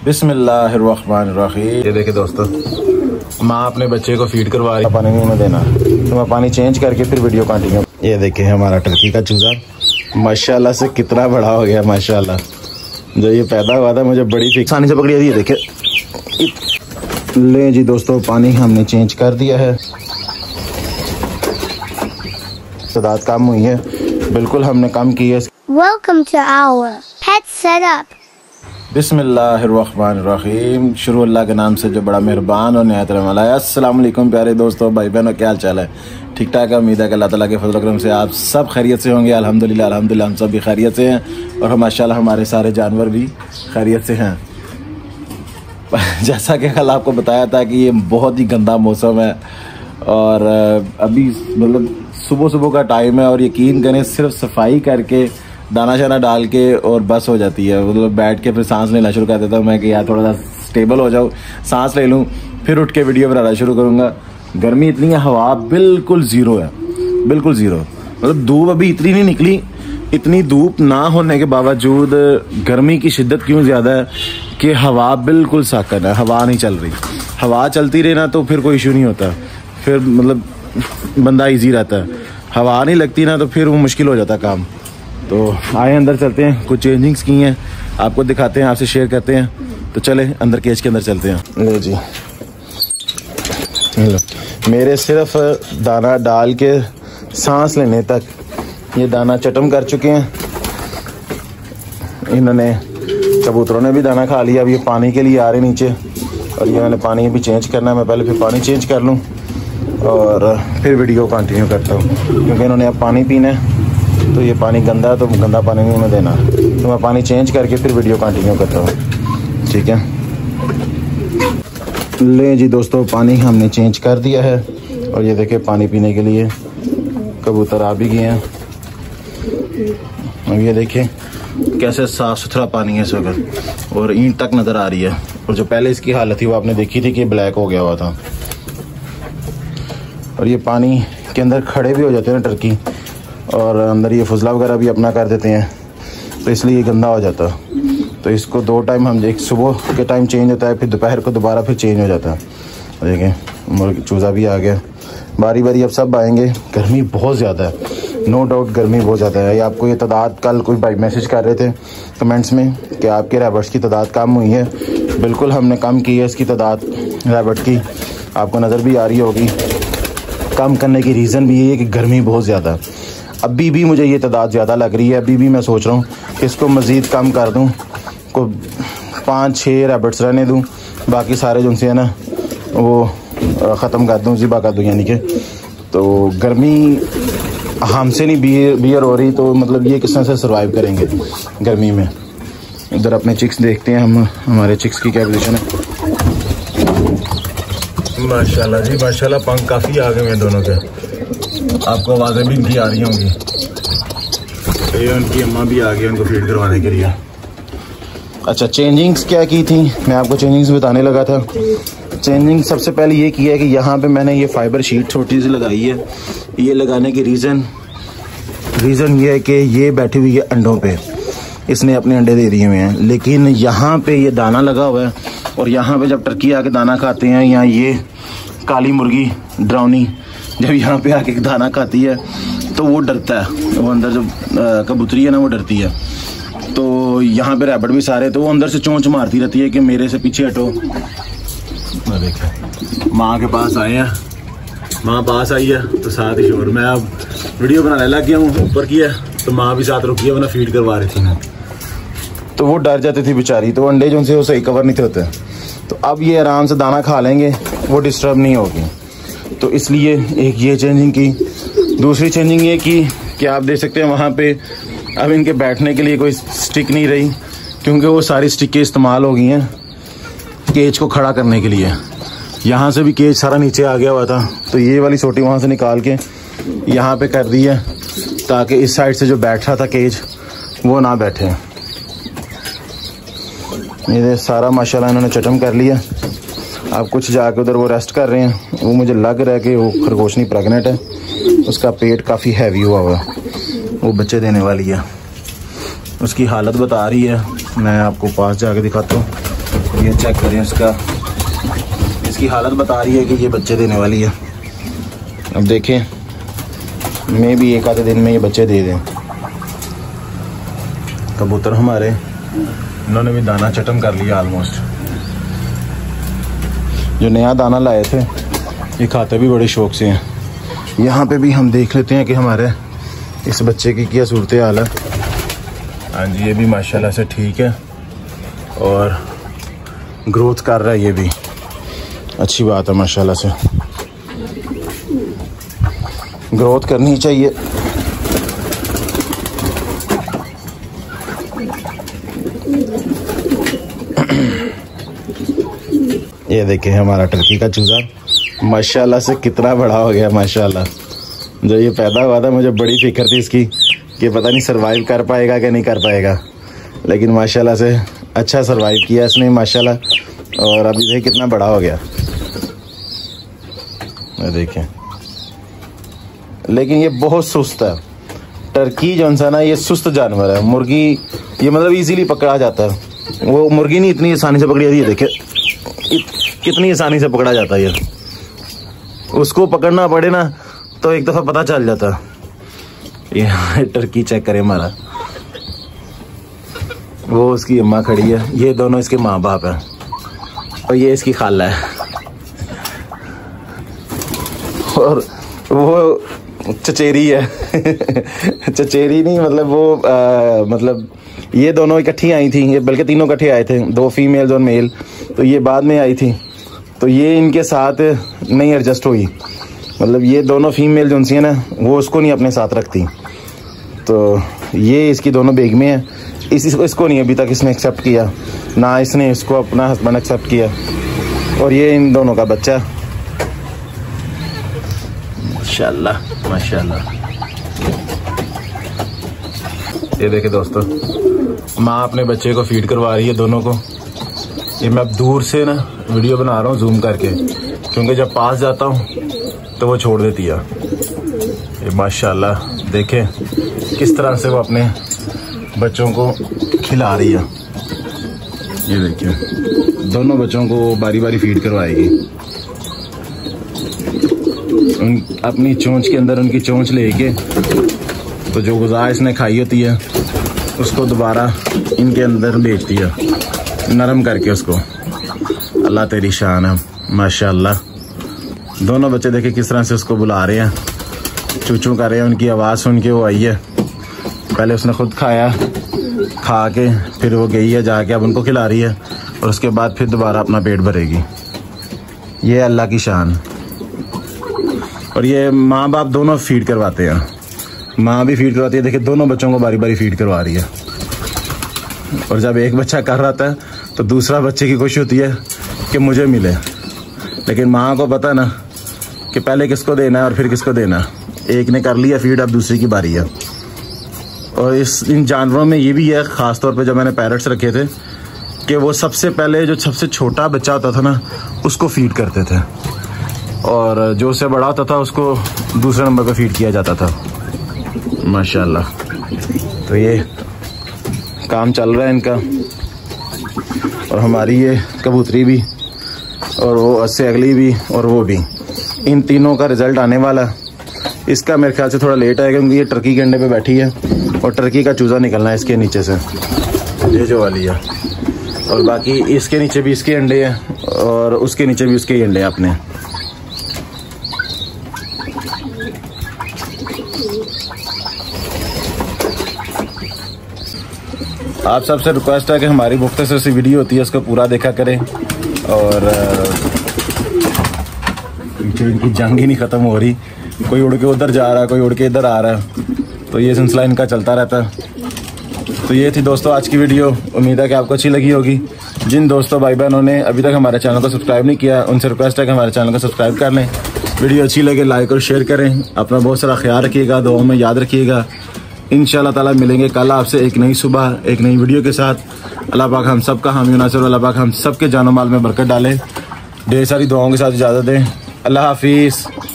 बिस्मिल्लाहिर्रहमानिर्रहीम। ये देखे दोस्तों, माँ अपने बच्चे को फीड करवा रही है, पानी नहीं में देना तो मैं पानी चेंज करके फिर वीडियो कंटिन्यू। ये देखे हमारा टर्की का चूजा माशाल्लाह से कितना बड़ा हो गया। माशाल्लाह जो ये पैदा हुआ था मुझे बड़ी फिक्सानी से पकड़ी थी। ये देखे ले जी दोस्तों, पानी हमने चेंज कर दिया है। तादाद कम हुई है, बिल्कुल हमने कम की है। Welcome to our pet setup. बिस्मिल्लाहिर्रहमानिर्रहीम। शुरू अल्लाह के नाम से जो बड़ा मेहरबान और निहायत रहम वाला है। अस्सलाम वालेकुम प्यारे दोस्तों, भाई बहनों, क्या हाल चाल है? ठीक ठाक है। उम्मीद है कि अल्लाह ताला के फजल करम से आप सब खैरियत से होंगे। अल्हम्दुलिल्लाह अल्हम्दुलिल्लाह हम सब भी खैरियत से हैं और हम माशाल्लाह हमारे सारे जानवर भी खैरियत से हैं। जैसा कि कल आपको बताया था कि ये बहुत ही गंदा मौसम है और अभी मतलब सुबह सुबह का टाइम है और यकीन करें सिर्फ सफाई करके दाना शाना डाल के और बस हो जाती है। मतलब बैठ के फिर सांस लेना शुरू कर देता हूँ मैं कि यार थोड़ा सा स्टेबल हो जाऊँ, सांस ले लूँ, फिर उठ के वीडियो बनाना शुरू करूँगा। गर्मी इतनी है, हवा बिल्कुल ज़ीरो है, बिल्कुल ज़ीरो। मतलब धूप अभी इतनी नहीं निकली। इतनी धूप ना होने के बावजूद गर्मी की शिद्दत क्यों ज़्यादा है कि हवा बिल्कुल साकन है, हवा नहीं चल रही। हवा चलती रहे ना तो फिर कोई इशू नहीं होता, फिर मतलब बंदा ईजी रहता है। हवा नहीं लगती ना तो फिर वो मुश्किल हो जाता काम। तो आए अंदर चलते हैं, कुछ चेंजिंग्स की हैं आपको दिखाते हैं, आपसे शेयर करते हैं। तो चले अंदर, केज के अंदर चलते हैं। ले जी लो, मेरे सिर्फ दाना डाल के सांस लेने तक ये दाना चटम कर चुके हैं। इन्होंने कबूतरों ने भी दाना खा लिया। अब ये पानी के लिए आ रहे नीचे और ये मैंने पानी भी चेंज करना है। मैं पहले फिर पानी चेंज कर लूँ और फिर वीडियो कंटिन्यू करता हूँ, क्योंकि इन्होंने अब पानी पीना है। तो ये पानी गंदा है तो गंदा पानी नहीं उन्हें देना, तो मैं पानी चेंज करके फिर वीडियो कंटिन्यू करता हूँ, ठीक है। ले जी दोस्तों, पानी हमने चेंज कर दिया है और ये देखे पानी पीने के लिए कबूतर आ भी गए हैं। अब ये देखें कैसे साफ़ सुथरा पानी है इस वक्त और ईंट तक नज़र आ रही है। और जो पहले इसकी हालत थी वो आपने देखी थी कि ब्लैक हो गया हुआ था। और ये पानी के अंदर खड़े भी हो जाते हैं टर्की और अंदर ये फुजला वगैरह भी अपना कर देते हैं, तो इसलिए ये गंदा हो जाता है। तो इसको 2 टाइम हम एक सुबह के टाइम चेंज होता है, फिर दोपहर को दोबारा फिर चेंज हो जाता है। देखें चूज़ा भी आ गया, बारी बारी अब सब आएंगे। गर्मी बहुत ज़्यादा है, नो डाउट गर्मी बहुत ज़्यादा है। आपको ये तादाद कल कोई भाई मैसेज कर रहे थे कमेंट्स में कि आपके रैबट्स की तादाद कम हुई है। बिल्कुल हमने कम की है इसकी तादाद रैबट की, आपको नज़र भी आ रही होगी। कम करने की रीज़न भी ये है कि गर्मी बहुत ज़्यादा है। अभी भी मुझे ये तादाद ज़्यादा लग रही है। अभी भी मैं सोच रहा हूँ कि इसको मज़ीद कम कर दूँ, को 5-6 रैबिट्स रहने दूँ, बाकी सारे जो उनसे है ना वो ख़त्म कर दूँ, ज़िबा कर दूँ। यानी कि तो गर्मी हमसे नहीं बियर हो रही, तो मतलब ये किस तरह से सर्वाइव करेंगे गर्मी में। इधर अपने चिक्स देखते हैं हम, हमारे चिक्स की क्या पोजीशन है। माशाल्लाह जी माशाल्लाह, पंख काफ़ी आ गए हैं दोनों के। आपको आवाज़ें भी इनकी आ रही होंगी। ये उनकी अम्मा भी आ गई उनको फीड करवाने के लिए। अच्छा, चेंजिंग्स क्या की थी, मैं आपको चेंजिंग्स बताने लगा था। चेंजिंग सबसे पहले ये किया है कि यहाँ पे मैंने ये फाइबर शीट छोटी सी लगाई है। ये लगाने की रीज़न ये है कि ये बैठी हुई है अंडों पे, इसने अपने अंडे दे दिए हुए हैं। लेकिन यहाँ पे ये दाना लगा हुआ है और यहाँ पे जब टर्की आके दाना खाते हैं, या ये काली मुर्गी ड्राउनी जब यहाँ पे आके दाना खाती है तो वो डरता है। वो अंदर जो कबूतरी है ना वो डरती है। तो यहाँ पे रैबिट भी सारे, तो वो अंदर से चोंच मारती रहती है कि मेरे से पीछे हटो। देखो माँ के पास आए हैं, माँ पास आई है तो साथ ही शोर। मैं अब वीडियो बनाने लग गया हूँ, ऊपर किया तो माँ भी साथ रुकी है, वरना फीड करवा रही थी मैं। तो वो डर जाती थी बेचारी, तो अंडे जो उनसे वो सही कवर नहीं थे होते। तो अब ये आराम से दाना खा लेंगे, वो डिस्टर्ब नहीं होगी। तो इसलिए एक ये चेंजिंग की। दूसरी चेंजिंग ये की कि आप देख सकते हैं वहाँ पे अब इनके बैठने के लिए कोई स्टिक नहीं रही, क्योंकि वो सारी स्टिकें इस्तेमाल हो गई हैं केज को खड़ा करने के लिए। यहाँ से भी केज सारा नीचे आ गया हुआ था, तो ये वाली सोटी वहाँ से निकाल के यहाँ पे कर दी है, ताकि इस साइड से जो बैठ रहा था केज वो ना बैठे। ये सारा माशाल्लाह इन्होंने चटम कर लिया। अब कुछ जाके उधर वो रेस्ट कर रहे हैं। वो मुझे लग रहा है कि वो खरगोशनी प्रेग्नेंट है, उसका पेट काफ़ी हैवी हुआ हुआ है, वो बच्चे देने वाली है। उसकी हालत बता रही है, मैं आपको पास जाके दिखाता हूँ। ये चेक करें इसका, इसकी हालत बता रही है कि ये बच्चे देने वाली है। अब देखें, मैं भी एक आधे दिन में ये बच्चे दे दें। कबूतर हमारे, इन्होंने भी दाना चटम कर लिया ऑलमोस्ट। जो नया दाना लाए थे ये खाते भी बड़े शौक से हैं। यहाँ पे भी हम देख लेते हैं कि हमारे इस बच्चे की क्या सूरत हाल है। हाँ जी, ये भी माशाल्लाह से ठीक है और ग्रोथ कर रहा है, ये भी अच्छी बात है माशाल्लाह से। ग्रोथ करनी चाहिए। ये देखें हमारा टर्की का चूजा माशाल्लाह से कितना बड़ा हो गया माशाल्लाह। जो ये पैदा हुआ था मुझे बड़ी फिक्र थी इसकी कि पता नहीं सरवाइव कर पाएगा कि नहीं कर पाएगा, लेकिन माशाल्लाह से अच्छा सरवाइव किया इसने माशाल्लाह। और अभी देख कितना बड़ा हो गया, देखें। लेकिन ये बहुत सुस्त है टर्की जो सा ना, ये सुस्त जानवर है। मुर्गी ये मतलब इजीली पकड़ा जाता है, वो मुर्गी नहीं इतनी आसानी से पकड़ी जाती है। देखे कितनी आसानी से पकड़ा जाता है ये, उसको पकड़ना पड़े ना तो एक दफ़ा पता चल जाता। ये टर्की चेक करें हमारा, वो उसकी अम्मा खड़ी है, ये दोनों इसके माँ बाप हैं और ये इसकी खाला है। और वो चचेरी है चचेरी नहीं मतलब वो मतलब ये दोनों इकट्ठी आई थी, ये बल्कि तीनों इकट्ठे आए थे, 2 फीमेल्स और मेल। तो ये बाद में आई थी तो ये इनके साथ नहीं एडजस्ट हुई, मतलब ये दोनों फीमेल जो है ना वो उसको नहीं अपने साथ रखती। तो ये इसकी दोनों बेगमें हैं, इसको नहीं अभी तक इसने एक्सेप्ट किया, ना इसने इसको अपना हस्बैंड एक्सेप्ट किया। और ये इन दोनों का बच्चा माशाल्लाह माशाल्लाह। ये देखे दोस्तों, माँ अपने बच्चे को फीड करवा रही है दोनों को। ये मैं अब दूर से ना वीडियो बना रहा हूँ जूम करके, क्योंकि जब पास जाता हूँ तो वो छोड़ देती है। ये माशाल्लाह देखें किस तरह से वो अपने बच्चों को खिला रही है। ये देखिए दोनों बच्चों को बारी बारी फीड करवाएगी। अपनी चोंच के अंदर उनकी चोंच लेके तो जो गुज़ा इसने खाई होती है उसको दोबारा इनके अंदर भेजती है, नरम करके उसको। अल्लाह तेरी शान है माशाल्लाह। दोनों बच्चे देखे किस तरह से उसको बुला रहे हैं, चूचू कर रहे हैं। उनकी आवाज़ सुन के वो आई है, पहले उसने खुद खाया, खा के फिर वो गई है जाके, अब उनको खिला रही है और उसके बाद फिर दोबारा अपना पेट भरेगी। ये अल्लाह की शान। और ये माँ बाप दोनों फीड करवाते हैं, माँ भी फीड करवाती है। देखिए दोनों बच्चों को बारी बारी फीड करवा रही है। और जब एक बच्चा कर रहा था तो दूसरा बच्चे की खुशी होती है कि मुझे मिले, लेकिन माँ को पता ना कि पहले किसको देना है और फिर किसको देना। एक ने कर लिया फीड, अब दूसरी की बारी है। और इन जानवरों में ये भी है, ख़ास तौर पे जब मैंने पैरट्स रखे थे, कि वो सबसे पहले जो सबसे छोटा बच्चा होता था ना उसको फीड करते थे, और जो उससे बड़ा होता था उसको दूसरे नंबर पे फीड किया जाता था माशाल्लाह। तो ये काम चल रहा है इनका। और हमारी ये कबूतरी भी और वो उससे अगली भी और वो भी, इन तीनों का रिज़ल्ट आने वाला। इसका मेरे ख्याल से थोड़ा लेट आएगा क्योंकि ये टर्की के अंडे पे बैठी है और टर्की का चूज़ा निकलना है इसके नीचे से, ये जो वाली है। और बाकी इसके नीचे भी इसके अंडे हैं और उसके नीचे भी उसके अंडे हैं अपने। आप सबसे रिक्वेस्ट है कि हमारी मुख्तसर सी वीडियो होती है उसको पूरा देखा करें। और पीछे इनकी जंग ही नहीं ख़त्म हो रही, कोई उड़ के उधर जा रहा है, कोई उड़ के इधर आ रहा है, तो ये सिलसिला इनका चलता रहता है। तो ये थी दोस्तों आज की वीडियो, उम्मीद है कि आपको अच्छी लगी होगी। जिन दोस्तों भाई बहनों ने अभी तक हमारे चैनल को सब्सक्राइब नहीं किया उनसे रिक्वेस्ट है कि हमारे चैनल को सब्सक्राइब कर लें। वीडियो अच्छी लगे लाइक और शेयर करें। अपना बहुत सारा ख्याल रखिएगा, दुआओं में याद रखिएगा। इंशाअल्लाह ताला मिलेंगे कल आपसे एक नई सुबह एक नई वीडियो के साथ। अल्लाह पाक हम सब का हामी नासिर, अल्लाह पाक हम सब के जानो माल में बरकत डाले। ढेर सारी दुआओं के साथ इजाज़त दें। अल्लाह हाफिज़।